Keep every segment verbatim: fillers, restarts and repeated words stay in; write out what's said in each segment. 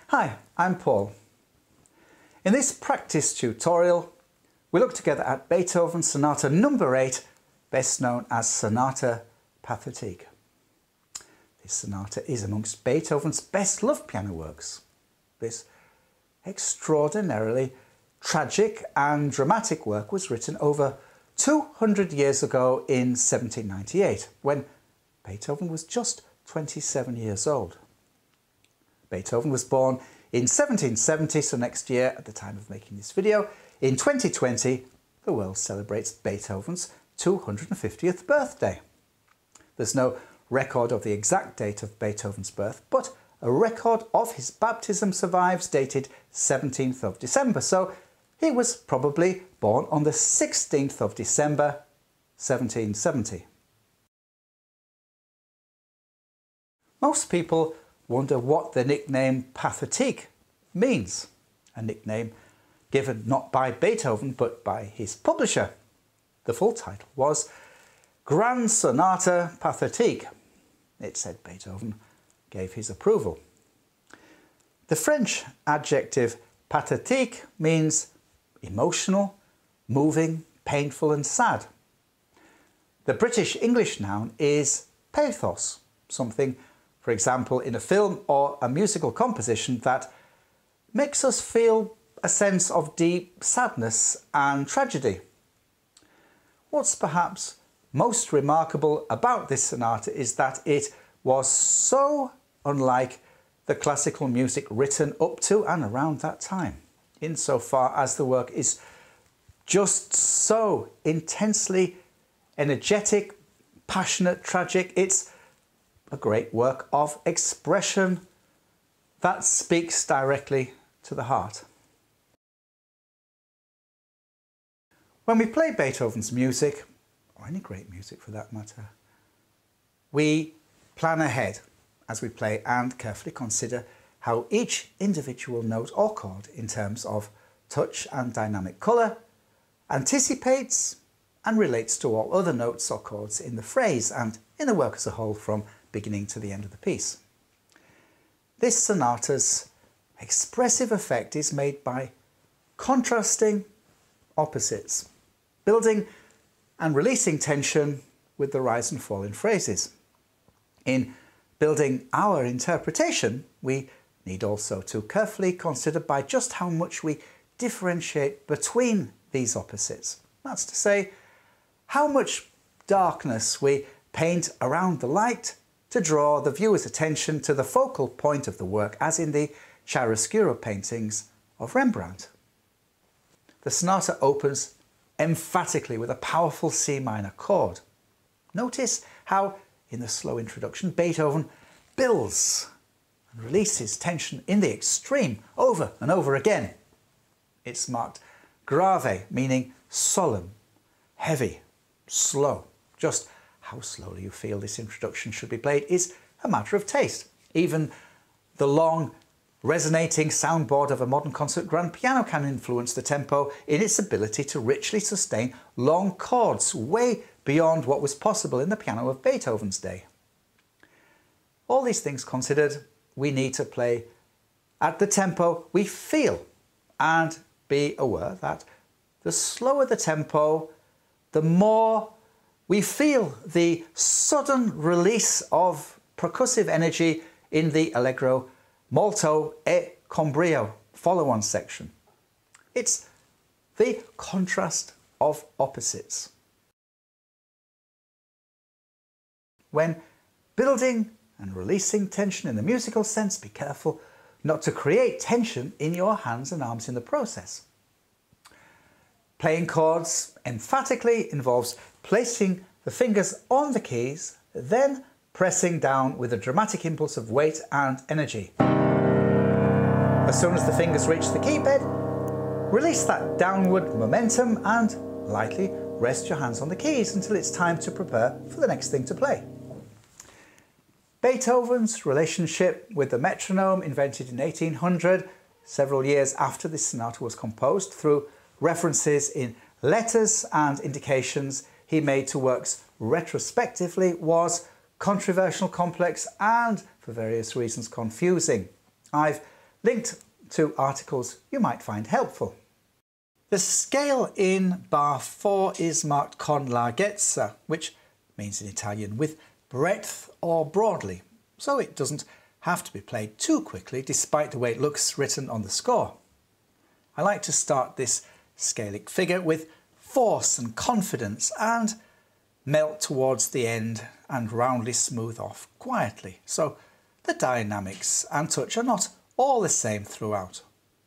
Hi, I'm Paul. In this practice tutorial, we look together at Beethoven Sonata number eight, best known as Sonata Pathétique. This sonata is amongst Beethoven's best loved piano works. This extraordinarily tragic and dramatic work was written over two hundred years ago in seventeen ninety-eight, when Beethoven was just twenty-seven years old. Beethoven was born in seventeen seventy, so next year, at the time of making this video, in twenty twenty, the world celebrates Beethoven's two hundred fiftieth birthday. There's no record of the exact date of Beethoven's birth, but a record of his baptism survives, dated seventeenth of December, so he was probably born on the sixteenth of December, seventeen seventy. Most people wonder what the nickname Pathétique means, a nickname given not by Beethoven but by his publisher. The full title was Grand Sonata Pathétique. It said Beethoven gave his approval. The French adjective pathétique means emotional, moving, painful and sad. The British English noun is pathos, something, for example, in a film or a musical composition that makes us feel a sense of deep sadness and tragedy. What's perhaps most remarkable about this sonata is that it was so unlike the classical music written up to and around that time, insofar as the work is just so intensely energetic, passionate, tragic. It's a great work of expression that speaks directly to the heart. When we play Beethoven's music, or any great music for that matter, we plan ahead as we play and carefully consider how each individual note or chord in terms of touch and dynamic colour anticipates and relates to all other notes or chords in the phrase and in the work as a whole from beginning to the end of the piece. This sonata's expressive effect is made by contrasting opposites, building and releasing tension with the rise and fall in phrases. In building our interpretation, we need also to carefully consider by just how much we differentiate between these opposites. That's to say, how much darkness we paint around the light to draw the viewer's attention to the focal point of the work, as in the chiaroscuro paintings of Rembrandt. The sonata opens emphatically with a powerful C minor chord. Notice how, in the slow introduction, Beethoven builds and releases tension in the extreme over and over again. It's marked grave, meaning solemn, heavy, slow. Just how slowly you feel this introduction should be played is a matter of taste. Even the long, resonating soundboard of a modern concert grand piano can influence the tempo in its ability to richly sustain long chords, way beyond what was possible in the piano of Beethoven's day. All these things considered, we need to play at the tempo we feel and be aware that the slower the tempo, the more we feel the sudden release of percussive energy in the allegro molto e con brio follow-on section. It's the contrast of opposites. When building and releasing tension in the musical sense, be careful not to create tension in your hands and arms in the process. Playing chords emphatically involves placing the fingers on the keys, then pressing down with a dramatic impulse of weight and energy. As soon as the fingers reach the key bed, release that downward momentum and lightly rest your hands on the keys until it's time to prepare for the next thing to play. Beethoven's relationship with the metronome, invented in eighteen hundred, several years after this sonata was composed, through references in letters and indications he made to works retrospectively, was controversial, complex and, for various reasons, confusing. I've linked to articles you might find helpful. The scale in bar four is marked con larghezza, which means in Italian with breadth or broadly, so it doesn't have to be played too quickly despite the way it looks written on the score. I like to start this scalic figure with force and confidence and melt towards the end and roundly smooth off quietly, so the dynamics and touch are not all the same throughout.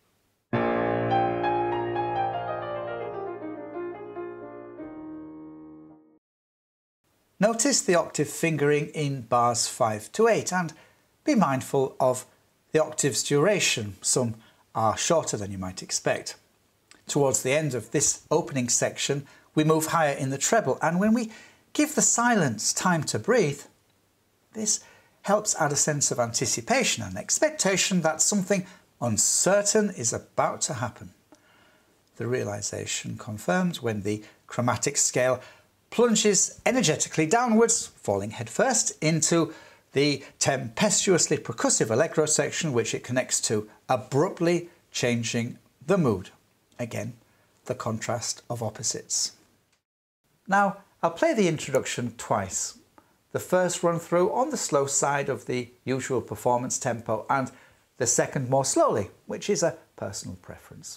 Notice the octave fingering in bars five to eight and be mindful of the octave's duration. Some are shorter than you might expect. Towards the end of this opening section, we move higher in the treble, and when we give the silence time to breathe, this helps add a sense of anticipation and expectation that something uncertain is about to happen. The realization confirmed when the chromatic scale plunges energetically downwards, falling headfirst into the tempestuously percussive allegro section, which it connects to, abruptly changing the mood. Again, the contrast of opposites. Now, I'll play the introduction twice. The first run through on the slow side of the usual performance tempo, and the second more slowly, which is a personal preference.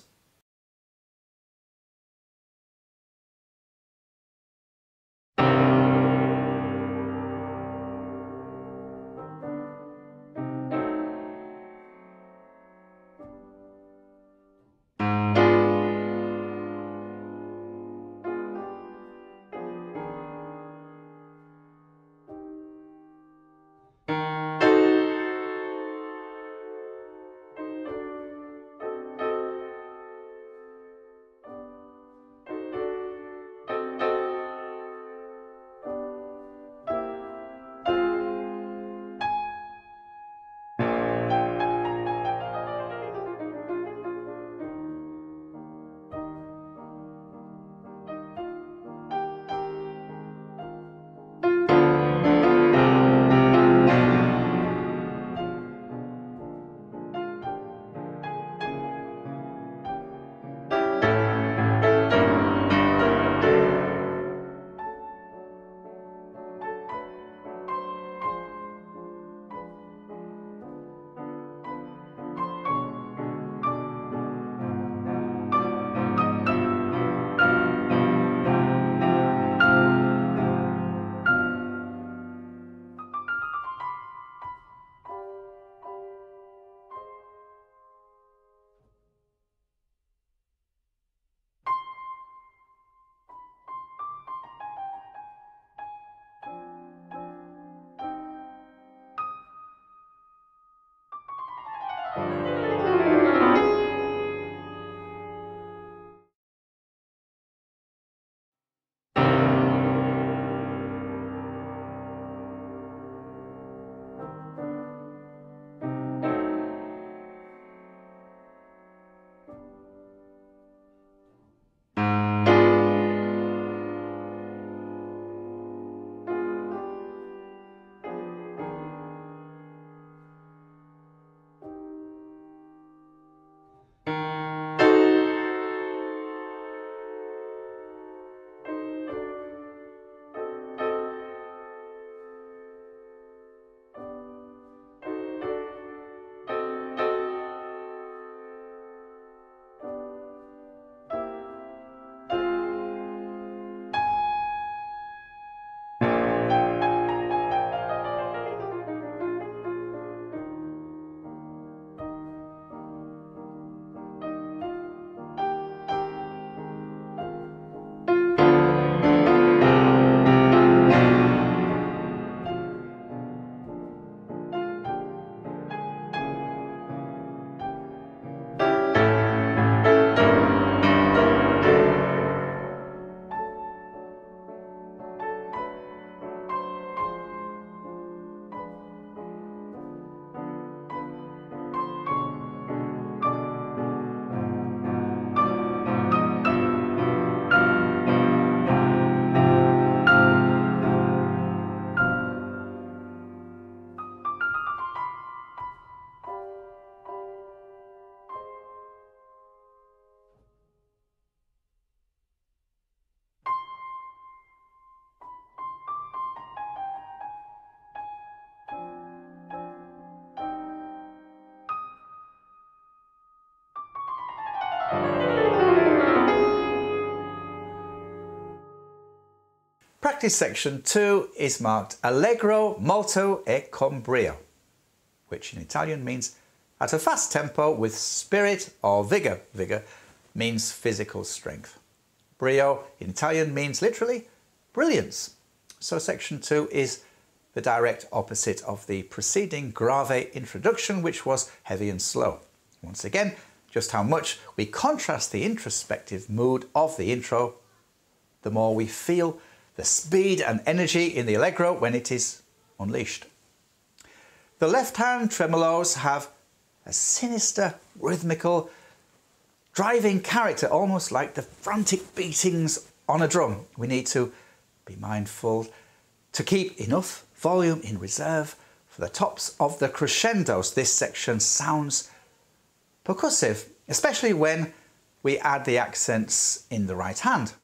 Practice section two is marked Allegro molto e con brio, which in Italian means at a fast tempo with spirit or vigour. Vigour means physical strength. Brio in Italian means literally brilliance. So section two is the direct opposite of the preceding grave introduction, which was heavy and slow. Once again, just how much we contrast the introspective mood of the intro, the more we feel the speed and energy in the allegro when it is unleashed. The left-hand tremolos have a sinister, rhythmical, driving character, almost like the frantic beatings on a drum. We need to be mindful to keep enough volume in reserve for the tops of the crescendos. This section sounds percussive, especially when we add the accents in the right hand.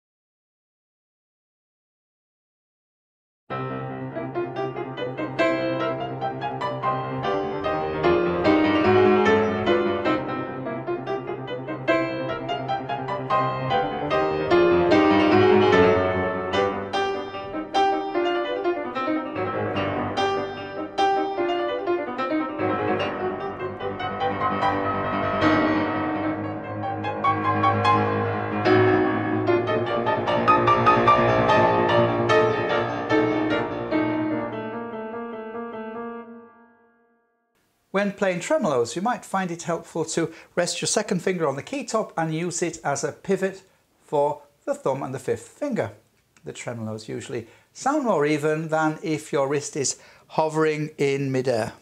When playing tremolos, you might find it helpful to rest your second finger on the key top and use it as a pivot for the thumb and the fifth finger. The tremolos usually sound more even than if your wrist is hovering in midair.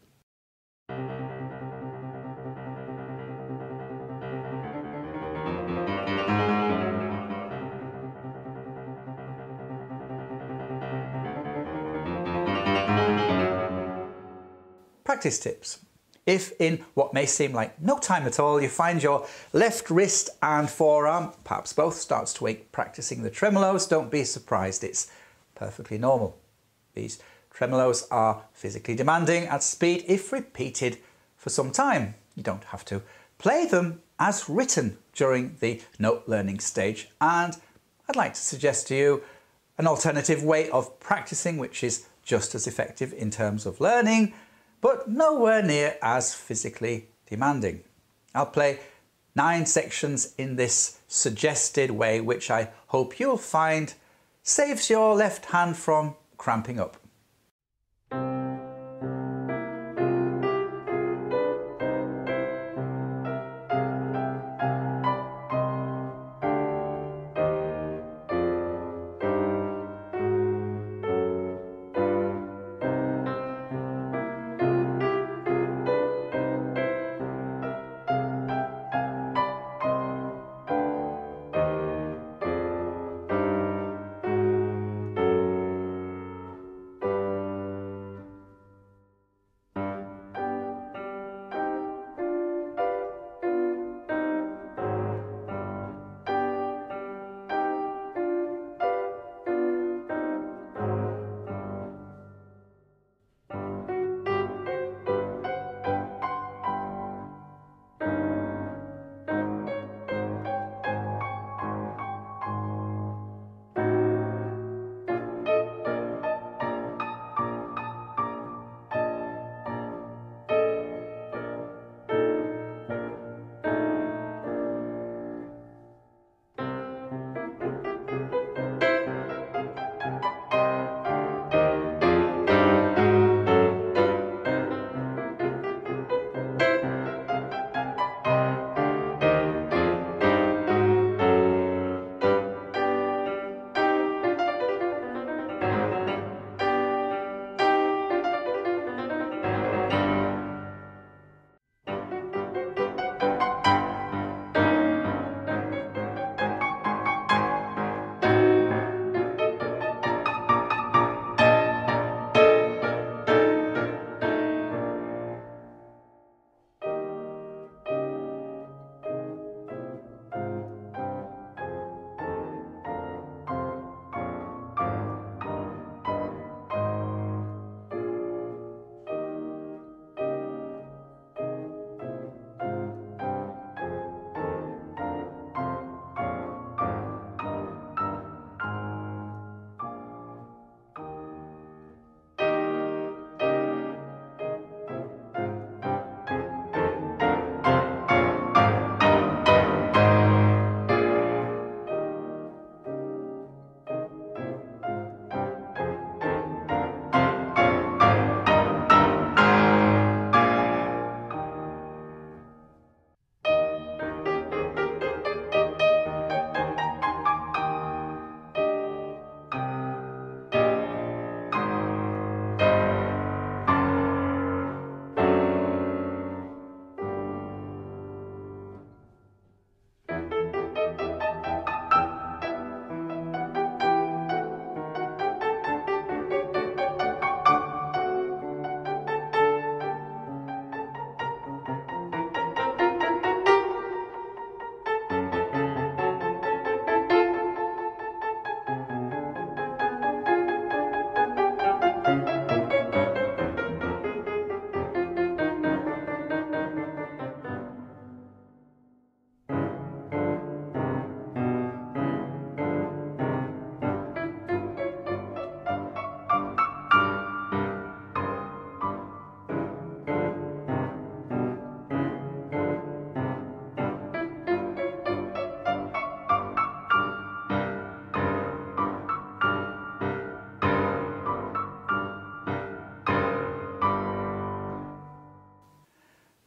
Practice tips. If in what may seem like no time at all you find your left wrist and forearm, perhaps both, starts to ache practicing the tremolos, don't be surprised, it's perfectly normal. These tremolos are physically demanding at speed if repeated for some time. You don't have to play them as written during the note learning stage, and I'd like to suggest to you an alternative way of practicing which is just as effective in terms of learning, but nowhere near as physically demanding. I'll play nine sections in this suggested way, which I hope you'll find saves your left hand from cramping up.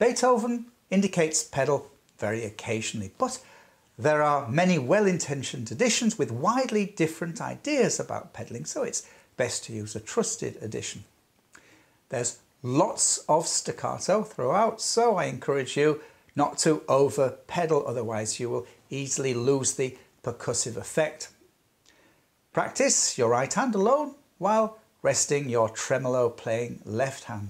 Beethoven indicates pedal very occasionally, but there are many well-intentioned editions with widely different ideas about pedalling, so it's best to use a trusted edition. There's lots of staccato throughout, so I encourage you not to over pedal, otherwise you will easily lose the percussive effect. Practice your right hand alone while resting your tremolo playing left hand.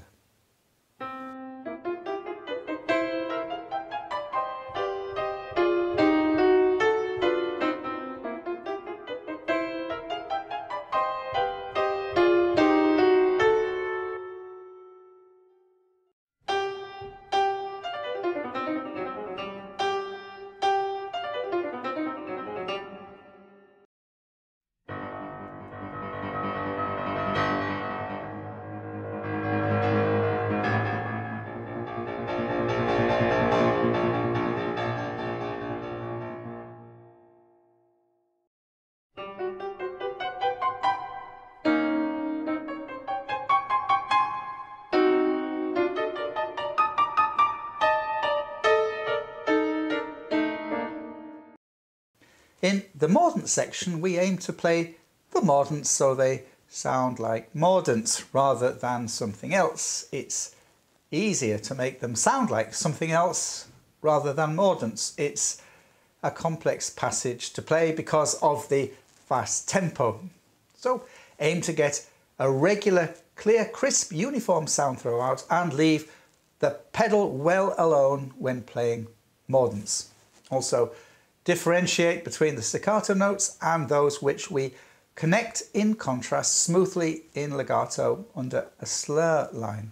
In the mordant section, we aim to play the mordants so they sound like mordants rather than something else. It's easier to make them sound like something else rather than mordants. It's a complex passage to play because of the fast tempo. So aim to get a regular, clear, crisp, uniform sound throughout and leave the pedal well alone when playing mordants. Also, differentiate between the staccato notes and those which we connect in contrast smoothly in legato under a slur line.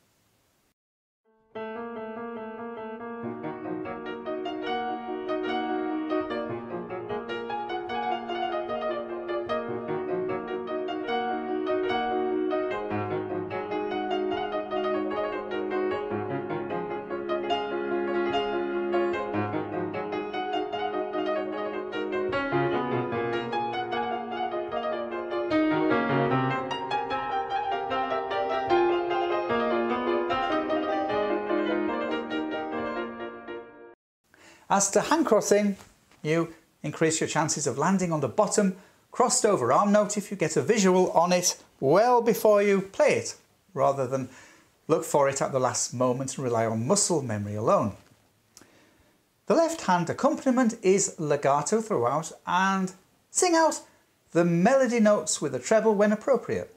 As to hand crossing, you increase your chances of landing on the bottom crossed over arm note if you get a visual on it well before you play it, rather than look for it at the last moment and rely on muscle memory alone. The left hand accompaniment is legato throughout, and sing out the melody notes with a treble when appropriate.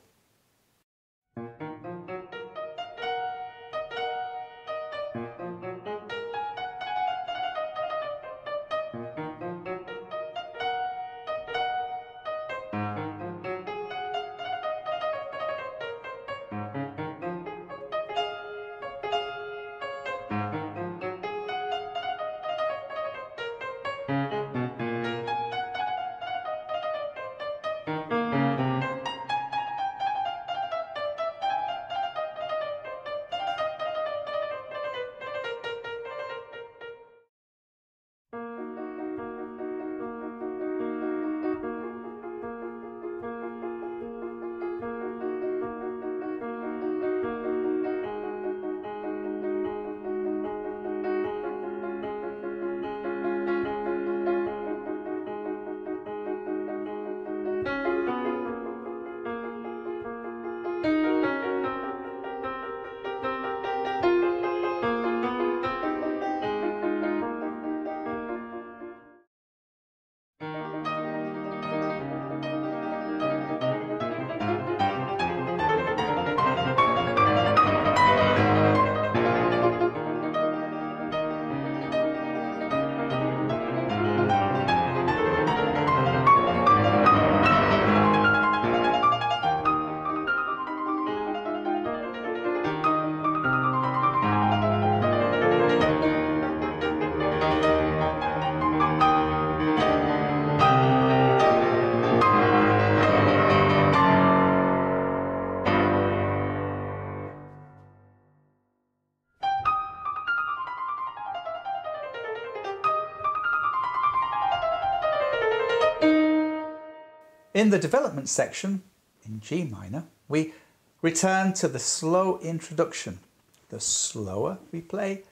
In the development section, in G minor, we return to the slow introduction. The slower we play,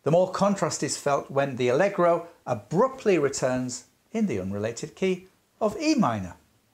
The more contrast is felt when the allegro abruptly returns in the unrelated key of E minor.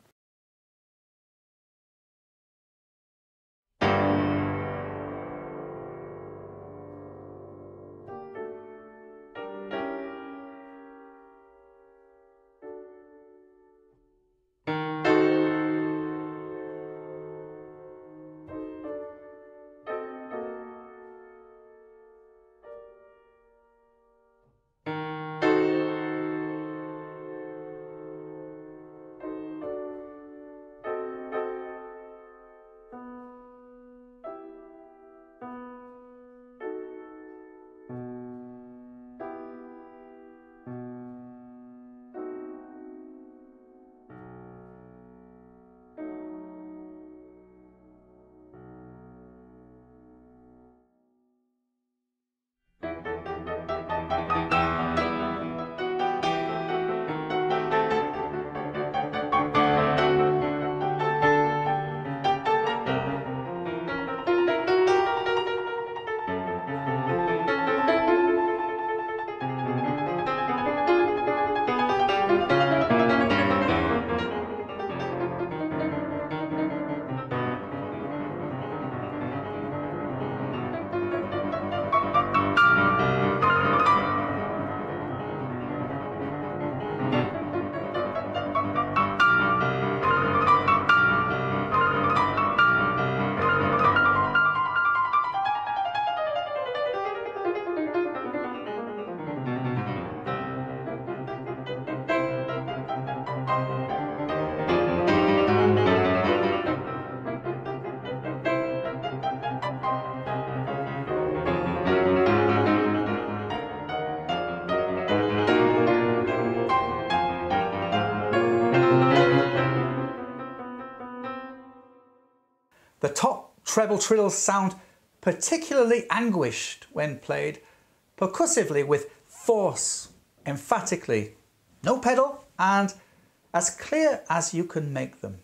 The top treble trills sound particularly anguished when played percussively with force, emphatically, no pedal, and as clear as you can make them.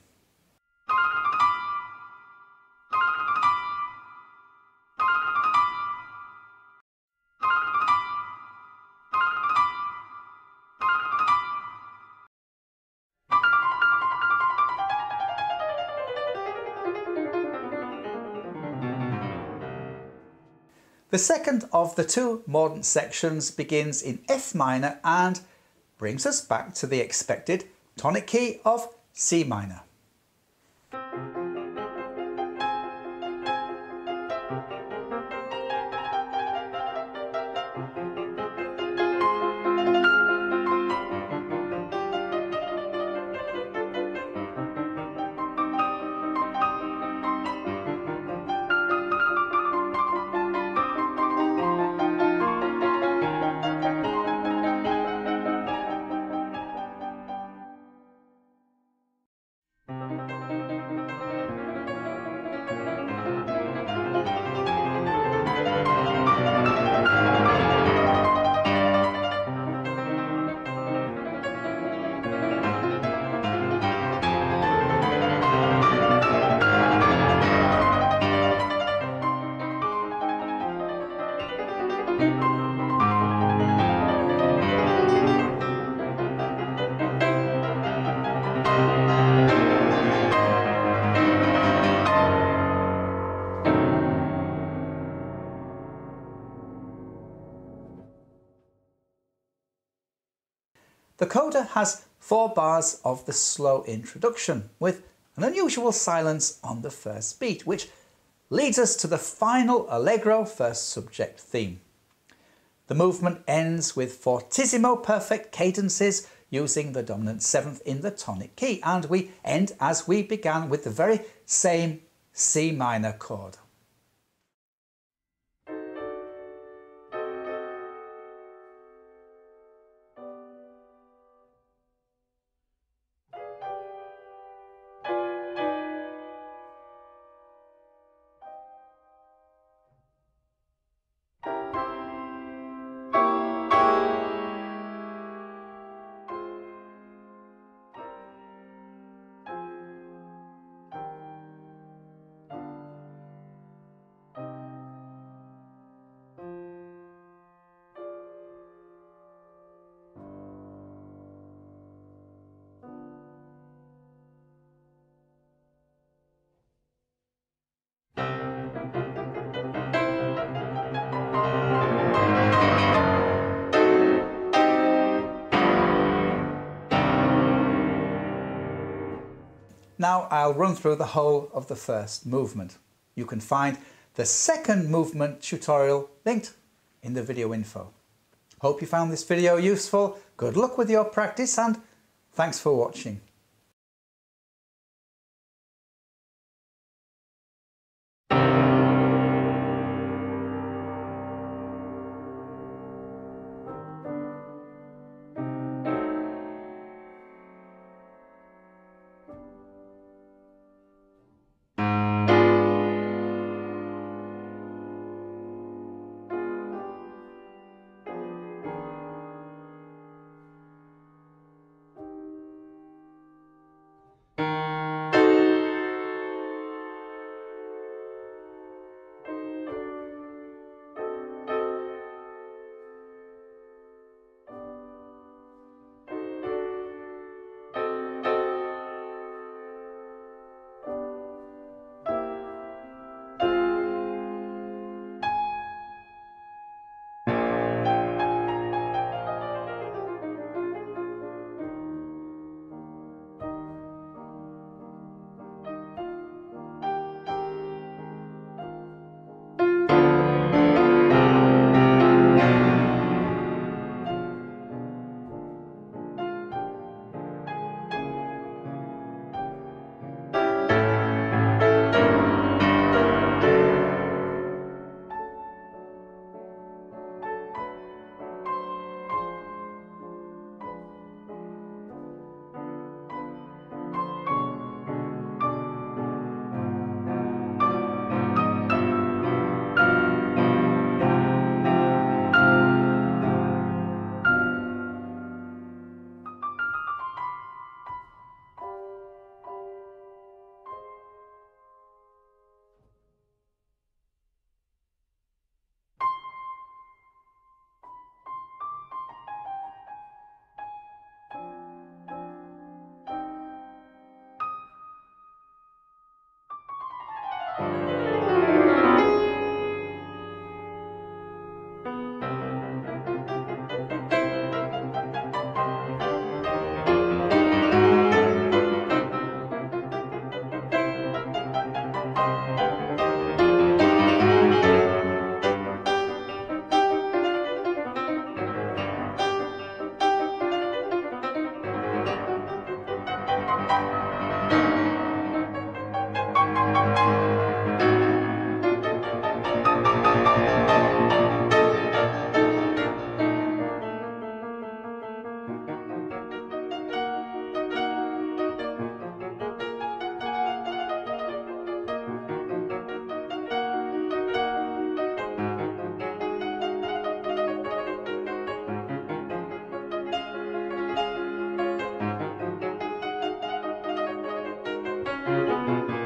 The second of the two mordent sections begins in F minor and brings us back to the expected tonic key of C minor. The coda has four bars of the slow introduction, with an unusual silence on the first beat, which leads us to the final allegro first subject theme. The movement ends with fortissimo perfect cadences using the dominant seventh in the tonic key, and we end as we began with the very same C minor chord. Now I'll run through the whole of the first movement. You can find the second movement tutorial linked in the video info. Hope you found this video useful. Good luck with your practice and thanks for watching. Thank you.